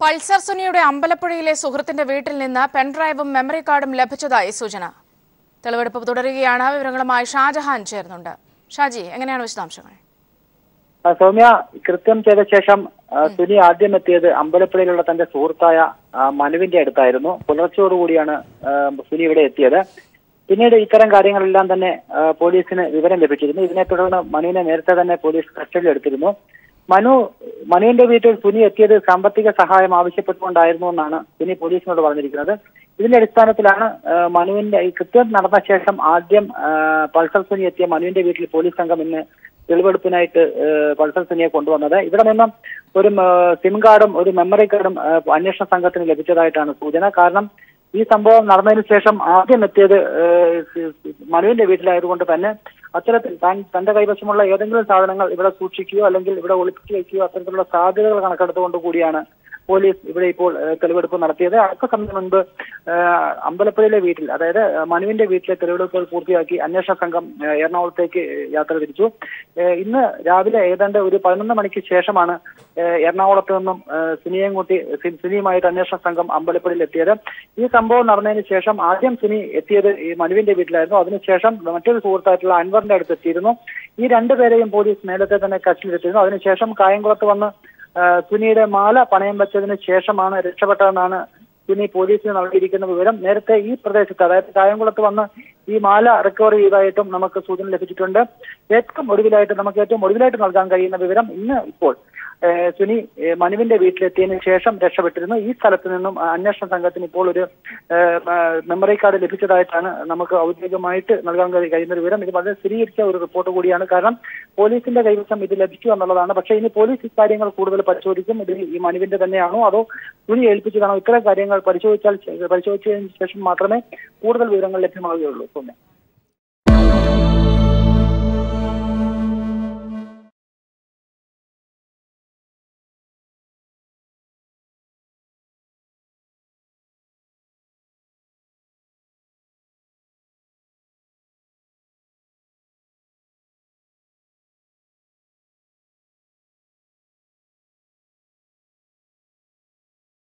Pulsar Suniയുടെ അമ്പലപ്പുഴയിലെ സുഹൃത്തിന്റെ വീട്ടിൽ നിന്ന് പെൻഡ്രൈവും മെമ്മറി കാർഡും ലഭിച്ചതായി സൂചന. തെളിവെടുപ്പ് തുടരുകയാണ്. വിവരങ്ങളുമായി ഷാജഹാൻ ചേർന്നുണ്ട്. ഷാജി, എങ്ങനെയാണ് വിശദാംശങ്ങൾ? സൗമ്യ, കൃത്യം ചെയ്ത ശേഷം സുനി ആദ്യം എത്തിയത് അമ്പലപ്പുഴയിലുള്ള തന്റെ സുഹൃത്തായ മനുവിന്റെ അടുത്തായിരുന്നു. പുലർച്ചയോടുകൂടിയാണ് സുനി ഇവിടെ എത്തിയത്. പിന്നീട് ഇത്തരം കാര്യങ്ങളെല്ലാം തന്നെ പോലീസിന് വിവരം ലഭിച്ചിരുന്നു. ഇതിനെ തുടർന്ന് മനുവിനെ നേരത്തെ തന്നെ പോലീസ് കസ്റ്റഡിയിൽ എടുത്തിരുന്നു. മനുവിന്റെ വീട്ടിൽ സുനി എത്തിയത് സാമ്പത്തിക സഹായം ആവശ്യപ്പെട്ടുകൊണ്ടായിരുന്നു എന്നാണ് സുനി പോലീസിനോട് പറഞ്ഞിരിക്കുന്നത്. ഇതിന്റെ അടിസ്ഥാനത്തിലാണ് മനുവിന്റെ ഈ കൃത്യം നടന്ന ശേഷം ആദ്യം പൾസർ സുനി എത്തിയ മനുവിന്റെ വീട്ടിൽ പോലീസ് സംഘം ഇന്ന് തെളിവെടുപ്പിനായിട്ട് പൾസർ സുനിയെ കൊണ്ടുവന്നത്. ഇവിടെ നിന്നും ഒരു സിം കാർഡും ഒരു മെമ്മറി കാർഡും അന്വേഷണ സംഘത്തിന് ലഭിച്ചതായിട്ടാണ് സൂചന. കാരണം ഈ സംഭവം നടന്നതിന് ശേഷം ആദ്യം എത്തിയത് മനുവിന്റെ വീട്ടിലായതുകൊണ്ട് തന്നെ അത്തരത്തിൽ തന്റെ കൈവശമുള്ള ഏതെങ്കിലും സാധനങ്ങൾ ഇവിടെ സൂക്ഷിക്കുകയോ അല്ലെങ്കിൽ ഇവിടെ ഒളിപ്പിച്ചു വയ്ക്കുകയോ അത്തരത്തിലുള്ള സാധ്യതകൾ കണക്കെടുത്തുകൊണ്ട് കൂടിയാണ് പോലീസ് ഇവിടെ ഇപ്പോൾ തെളിവെടുപ്പ് നടത്തിയത്. അല്പസമയം മുൻപ് അമ്പലപ്പുഴയിലെ വീട്ടിൽ, അതായത് മനുവിന്റെ വീട്ടിലെ തെളിവെടുപ്പുകൾ പൂർത്തിയാക്കി അന്വേഷണ സംഘം എറണാകുളത്തേക്ക് യാത്ര തിരിച്ചു. ഇന്ന് രാവിലെ ഏതാണ്ട് ഒരു 11 മണിക്ക് ശേഷമാണ് എറണാകുളത്ത് നിന്നും സുനിയുമായിട്ട് അന്വേഷണ സംഘം അമ്പലപ്പുഴയിൽ എത്തിയത്. ഈ സംഭവം നടന്നതിന് ശേഷം ആദ്യം സുനി എത്തിയത് ഈ മനുവിന്റെ വീട്ടിലായിരുന്നു. അതിനുശേഷം മറ്റൊരു സുഹൃത്തായിട്ടുള്ള അൻവറിന്റെ അടുത്ത് എത്തിയിരുന്നു. ഈ രണ്ടുപേരെയും പോലീസ് നേരത്തെ തന്നെ കസ്റ്റഡിയിലെത്തിയിരുന്നു. അതിനുശേഷം കായംകുളത്ത് വന്ന് സുനിയുടെ മാല പണയം വെച്ചതിന് ശേഷമാണ് രക്ഷപ്പെട്ടതെന്നാണ് സുനി പോലീസിന് നൽകിയിരിക്കുന്ന വിവരം. നേരത്തെ ഈ പ്രദേശത്ത്, അതായത് കായംകുളത്ത് വന്ന് ഈ മാല റിക്കവർ ചെയ്തതായിട്ടും നമുക്ക് സൂചന ലഭിച്ചിട്ടുണ്ട്. ഏറ്റവും ഒടുവിലായിട്ട് നൽകാൻ കഴിയുന്ന വിവരം ഇപ്പോൾ സുനി മനുവിന്റെ വീട്ടിലെത്തിയതിനു ശേഷം രക്ഷപ്പെട്ടിരുന്നു. ഈ സ്ഥലത്ത് നിന്നും അന്വേഷണ സംഘത്തിന് ഇപ്പോൾ ഒരു മെമ്മറി കാർഡ് ലഭിച്ചതായിട്ടാണ് നമുക്ക് ഔദ്യോഗികമായിട്ട് നൽകാൻ കഴിയുന്ന വിവരം. ഇത് വളരെ സ്ഥിരീകരിച്ച ഒരു റിപ്പോർട്ട് കൂടിയാണ്. കാരണം പോലീസിന്റെ കൈവശം ഇത് ലഭിച്ചു എന്നുള്ളതാണ്. പക്ഷേ ഇനി പോലീസ് ഇക്കാര്യങ്ങൾ കൂടുതൽ പരിശോധിക്കും. ഇത് ഈ മനുവിന്റെ തന്നെയാണോ അതോ സുനി ഏൽപ്പിച്ചതാണോ? ഇത്തരം കാര്യങ്ങൾ പരിശോധിച്ചതിന് ശേഷം മാത്രമേ കൂടുതൽ വിവരങ്ങൾ ലഭ്യമാവുകയുള്ളൂ.